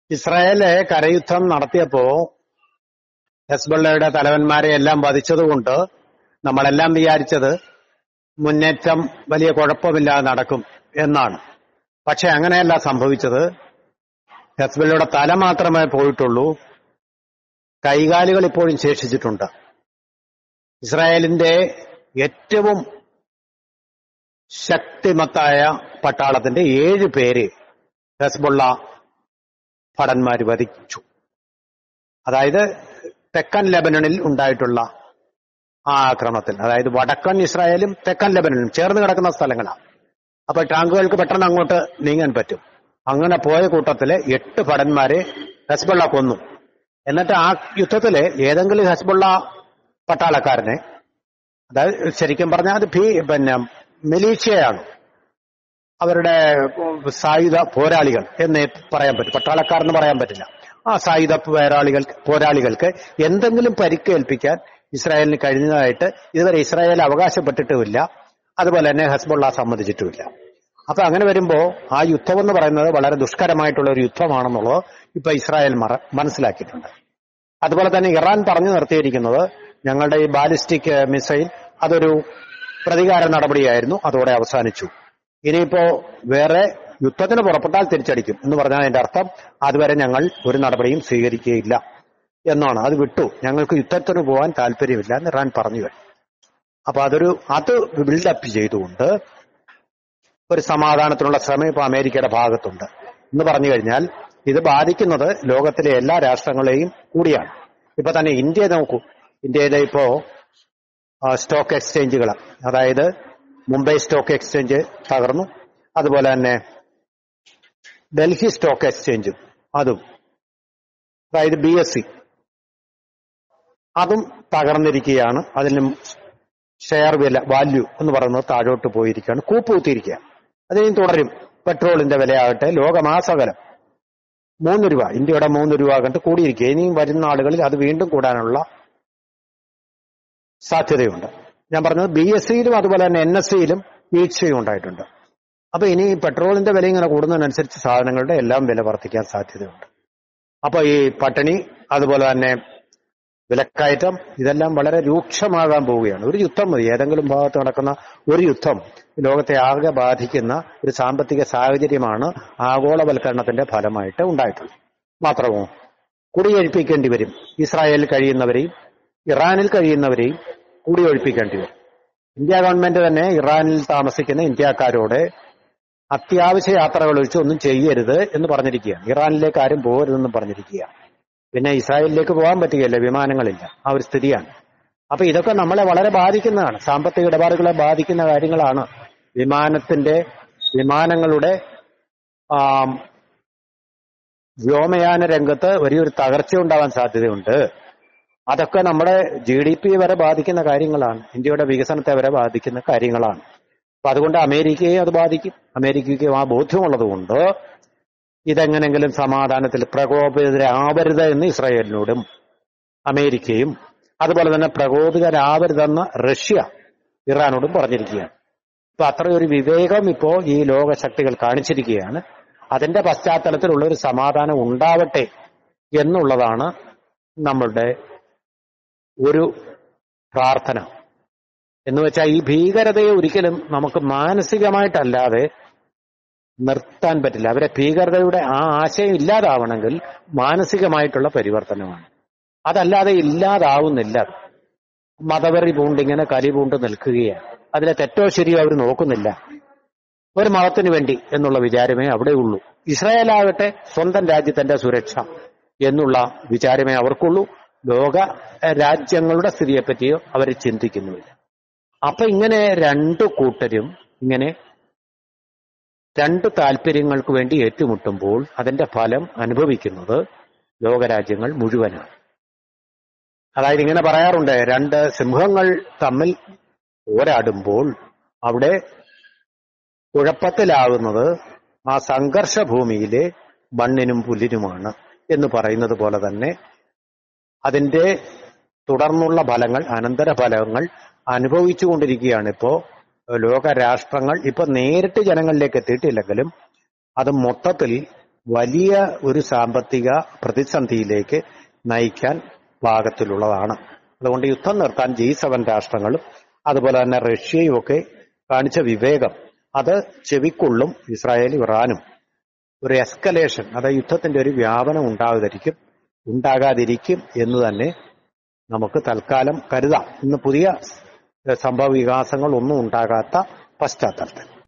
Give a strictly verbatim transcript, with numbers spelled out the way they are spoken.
Israel കരയുദ്ധം നടത്തിയപ്പോ ഹെസ്ബുള്ളയുടെ തലവന്മാരെ എല്ലാം വധിച്ചതുകൊണ്ട് നമ്മളെല്ലാം വിചാരിച്ചത് മുന്നേറ്റം വലിയ കുഴപ്പമില്ലാതെ നടക്കും എന്നാണ്. പക്ഷെ അങ്ങനെയല്ല സംഭവിച്ചത്. ഹെസ്ബുള്ളയുടെ തല മാത്രമേ പോയിട്ടുള്ളൂ, കൈകാലുകൾ ഇപ്പോഴും ശേഷിച്ചിട്ടുണ്ട്. ഇസ്രായേലിന്റെ ഏറ്റവും ശക്തിമത്തായ പട്ടാളത്തിന്റെ ഏഴ് പേര് ഹെസ്ബുള്ള ഭടന്മാർ വധിച്ചു. അതായത് തെക്കൻ ലെബനണിൽ ഉണ്ടായിട്ടുള്ള ആ ആക്രമണത്തിൽ, അതായത് വടക്കൻ ഇസ്രായേലും തെക്കൻ ലെബനനും ചേർന്ന് കിടക്കുന്ന സ്ഥലങ്ങളാണ്. അപ്പൊ ടാങ്കുകൾക്ക് പെട്ടെന്ന് അങ്ങോട്ട് നീങ്ങാൻ പറ്റും. അങ്ങനെ പോയ കൂട്ടത്തില് എട്ട് ഭടന്മാരെ ഹെസ്ബുള്ള കൊന്നു. എന്നിട്ട് ആ യുദ്ധത്തില് ഏതെങ്കിലും ഹെസ്ബുള്ള പട്ടാളക്കാരനെ, അതായത് ശരിക്കും പറഞ്ഞാൽ അത് ഭീ പിന്നെ മിലീഷ്യയാണ്, അവരുടെ സായുധ പോരാളികൾ എന്നേ പറയാൻ പറ്റും, പട്ടാളക്കാരെന്ന് പറയാൻ പറ്റില്ല. ആ സായുധ പോരാളികൾ പോരാളികൾക്ക് എന്തെങ്കിലും പരിക്കേൽപ്പിക്കാൻ ഇസ്രായേലിന് കഴിഞ്ഞതായിട്ട് ഇതുവരെ ഇസ്രായേൽ അവകാശപ്പെട്ടിട്ടുമില്ല. അതുപോലെ തന്നെ ഹെസ്ബുള്ള സമ്മതിച്ചിട്ടുമില്ല. അപ്പൊ അങ്ങനെ വരുമ്പോ ആ യുദ്ധം എന്ന് പറയുന്നത് വളരെ ദുഷ്കരമായിട്ടുള്ള ഒരു യുദ്ധമാണെന്നുള്ളത് ഇപ്പൊ ഇസ്രായേൽ മനസ്സിലാക്കിയിട്ടുണ്ട്. അതുപോലെ തന്നെ ഇറാൻ പറഞ്ഞു നിർത്തിയിരിക്കുന്നത് ഞങ്ങളുടെ ഈ ബാലിസ്റ്റിക് മിസൈൽ അതൊരു പ്രതികാര നടപടിയായിരുന്നു, അതോടെ അവസാനിച്ചു. ഇനിയിപ്പോ വേറെ യുദ്ധത്തിന് പുറപ്പെട്ടാൽ തിരിച്ചടിക്കും എന്ന് പറഞ്ഞാൽ അതിന്റെ അർത്ഥം അതുവരെ ഞങ്ങൾ ഒരു നടപടിയും സ്വീകരിക്കുകയില്ല എന്നാണ്. അത് വിട്ടു, ഞങ്ങൾക്ക് യുദ്ധത്തിന് പോകാൻ താല്പര്യമില്ല എന്ന് ഇറാൻ പറഞ്ഞു കഴിഞ്ഞു. അപ്പൊ അതൊരു അത് ബിൽഡപ്പ് ചെയ്തുകൊണ്ട് ഒരു സമാധാനത്തിനുള്ള ശ്രമം ഇപ്പൊ അമേരിക്കയുടെ ഭാഗത്തുണ്ട് എന്ന് പറഞ്ഞു കഴിഞ്ഞാൽ ഇത് ബാധിക്കുന്നത് ലോകത്തിലെ എല്ലാ രാഷ്ട്രങ്ങളെയും കൂടിയാണ്. ഇപ്പൊ തന്നെ ഇന്ത്യ നോക്കൂ, ഇന്ത്യയിലെ ഇപ്പോ സ്റ്റോക്ക് എക്സ്ചേഞ്ചുകൾ, അതായത് മുംബൈ സ്റ്റോക്ക് എക്സ്ചേഞ്ച് തകർന്നു, അതുപോലെ തന്നെ ഡൽഹി സ്റ്റോക്ക് എക്സ്ചേഞ്ചും അതും, അതായത് ബി എസ് സി അതും തകർന്നിരിക്കുകയാണ്. അതിലും ഷെയർ വില വാല്യൂ എന്ന് പറയുന്നത് താഴോട്ട് പോയിരിക്കുകയാണ്, കൂപ്പുകുത്തിയിരിക്കുക. അതിനും തുടരും. പെട്രോളിന്റെ വിലയാകട്ടെ ലോകമാസകലം മൂന്ന് രൂപ, ഇന്ത്യയുടെ മൂന്ന് രൂപ കണ്ട് കൂടിയിരിക്കുക. ഇനിയും വരുന്ന ആളുകളിൽ അത് വീണ്ടും കൂടാനുള്ള സാധ്യതയുണ്ട്. ഞാൻ പറഞ്ഞത് ബി എസ് സിയിലും അതുപോലെ തന്നെ എൻ എസ് സിയിലും വീഴ്ചയും ഉണ്ടായിട്ടുണ്ട്. അപ്പൊ ഇനി പെട്രോളിന്റെ വില ഇങ്ങനെ കൂടുന്നതിനനുസരിച്ച് സാധനങ്ങളുടെ എല്ലാം വില വർദ്ധിക്കാൻ സാധ്യതയുണ്ട്. അപ്പൊ ഈ പട്ടിണി, അതുപോലെ തന്നെ വിലക്കയറ്റം, ഇതെല്ലാം വളരെ രൂക്ഷമാകാൻ പോവുകയാണ്. ഒരു യുദ്ധം മതി, ഏതെങ്കിലും ഭാഗത്ത് നടക്കുന്ന ഒരു യുദ്ധം ലോകത്തെ ആകെ ബാധിക്കുന്ന ഒരു സാമ്പത്തിക സാഹചര്യമാണ് ആഗോളവൽക്കരണത്തിന്റെ ഫലമായിട്ട് ഉണ്ടായിട്ടുള്ളത്. മാത്രമോ കുടിയൊഴിപ്പിക്കേണ്ടി വരും. ഇസ്രായേലിൽ കഴിയുന്നവരെയും ഇറാനിൽ കഴിയുന്നവരെയും കുടിയൊഴിപ്പിക്കേണ്ടി വരും. ഇന്ത്യ ഗവൺമെന്റ് തന്നെ ഇറാനിൽ താമസിക്കുന്ന ഇന്ത്യക്കാരോട് അത്യാവശ്യ യാത്രകൾ ഒഴിച്ച് ഒന്നും ചെയ്യരുത് എന്ന് പറഞ്ഞിരിക്കുകയാണ്. ഇറാനിലേക്ക് ആരും പോകരുതെന്നും പറഞ്ഞിരിക്കുകയാണ്. പിന്നെ ഇസ്രായേലിലേക്ക് പോകാൻ പറ്റുകയില്ല, വിമാനങ്ങളില്ല, ആ ഒരു സ്ഥിതിയാണ്. അപ്പൊ ഇതൊക്കെ നമ്മളെ വളരെ ബാധിക്കുന്നതാണ്, സാമ്പത്തിക ഇടപാടുകളെ ബാധിക്കുന്ന കാര്യങ്ങളാണ്. വിമാനത്തിന്റെ വിമാനങ്ങളുടെ വ്യോമയാന രംഗത്ത് വലിയൊരു തകർച്ച ഉണ്ടാവാൻ സാധ്യതയുണ്ട്. അതൊക്കെ നമ്മുടെ ജി ഡി പി വരെ ബാധിക്കുന്ന കാര്യങ്ങളാണ്, ഇന്ത്യയുടെ വികസനത്തെ വരെ ബാധിക്കുന്ന കാര്യങ്ങളാണ്. അപ്പൊ അതുകൊണ്ട് അമേരിക്കയെ അത് ബാധിക്കും. അമേരിക്കയ്ക്ക് ആ ബോധ്യമുള്ളത് കൊണ്ട് ഇതെങ്ങനെങ്കിലും സമാധാനത്തിൽ പ്രകോപിതരാവരുത് എന്ന് ഇസ്രായേലിനോടും അമേരിക്കയും, അതുപോലെ തന്നെ പ്രകോപിതരാവരുതെന്ന് റഷ്യ ഇറാനോടും പറഞ്ഞിരിക്കുകയാണ്. ഇപ്പൊ അത്രയൊരു വിവേകം ഇപ്പോ ഈ ലോകശക്തികൾ കാണിച്ചിരിക്കുകയാണ്. അതിന്റെ പശ്ചാത്തലത്തിലുള്ള ഒരു സമാധാനം ഉണ്ടാവട്ടെ എന്നുള്ളതാണ് നമ്മളുടെ ഒരു പ്രാർത്ഥന. എന്ന് വെച്ചാൽ ഈ ഭീകരതയെ ഒരിക്കലും നമുക്ക് മാനസികമായിട്ടല്ലാതെ നിർത്താൻ പറ്റില്ല. അവരെ ഭീകരതയുടെ ആ ആശയം ഇല്ലാതാവണമെങ്കിൽ മാനസികമായിട്ടുള്ള പരിവർത്തനമാണ്. അതല്ലാതെ ഇല്ലാതാവുന്നില്ല. മതവെറി പൂണ്ടിങ്ങനെ കലി പൂണ്ട് നിൽക്കുകയാണ്. അതിലെ തെറ്റോ ശരിയോ അവർ നോക്കുന്നില്ല. ഒരു മതത്തിന് വേണ്ടി എന്നുള്ള വിചാരമേ അവിടെ ഉള്ളൂ. ഇസ്രായേലാകട്ടെ സ്വന്തം രാജ്യത്തിന്റെ സുരക്ഷ എന്നുള്ള വിചാരമേ അവർക്കുള്ളൂ. ലോക രാജ്യങ്ങളുടെ സ്ഥിതിയെപ്പറ്റിയോ അവർ ചിന്തിക്കുന്നുമില്ല. അപ്പൊ ഇങ്ങനെ രണ്ടു കൂട്ടരും ഇങ്ങനെ രണ്ട് താല്പര്യങ്ങൾക്ക് വേണ്ടി ഏറ്റുമുട്ടുമ്പോൾ അതിന്റെ ഫലം അനുഭവിക്കുന്നത് ലോകരാജ്യങ്ങൾ മുഴുവനാണ്. അതായത് ഇങ്ങനെ പറയാറുണ്ട്, രണ്ട് സിംഹങ്ങൾ തമ്മിൽ പോരാടുമ്പോൾ അവിടെ കുഴപ്പത്തിലാകുന്നത് ആ സംഘർഷ ഭൂമിയിലെ മണ്ണിനും പുല്ലിനുമാണ് എന്ന് പറയുന്നത് പോലെ തന്നെ അതിന്റെ തുടർന്നുള്ള ഫലങ്ങൾ, അനന്തര ഫലങ്ങൾ അനുഭവിച്ചുകൊണ്ടിരിക്കുകയാണ് ഇപ്പോ ലോകരാഷ്ട്രങ്ങൾ. ഇപ്പൊ നേരിട്ട് ജനങ്ങളിലേക്ക് എത്തിയിട്ടില്ലെങ്കിലും അത് മൊത്തത്തിൽ വലിയ ഒരു സാമ്പത്തിക പ്രതിസന്ധിയിലേക്ക് നയിക്കാൻ പാകത്തിലുള്ളതാണ്. അതുകൊണ്ട് യുദ്ധം നിർത്താൻ ജി സെവൻ രാഷ്ട്രങ്ങളും അതുപോലെ തന്നെ റഷ്യയും ഒക്കെ കാണിച്ച വിവേകം അത് ചെവിക്കൊള്ളും ഇസ്രായേലും ഇറാനും. ഒരു എസ്കലേഷൻ, അതായത് യുദ്ധത്തിന്റെ ഒരു വ്യാപനം ഉണ്ടാകാതിരിക്കും ഉണ്ടാകാതിരിക്കും എന്ന് തന്നെ നമുക്ക് തൽക്കാലം കരുതാം. ഇന്ന് പുതിയ സംഭവ വികാസങ്ങൾ ഒന്നും ഉണ്ടാകാത്ത പശ്ചാത്തലത്തിൽ.